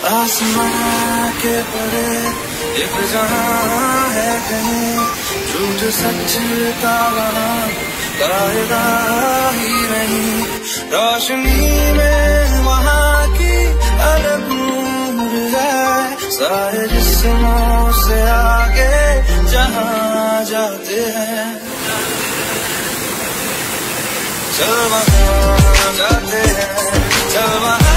आसमां के परे एक जहां है कहीं, झूठ सच का वहां कायदा ही नहीं। रोशनी में वहां की अलग नूर है, सारे जिस्मों से आगे जहां जाते हैं। चल वहां जाते हैं, चल वहां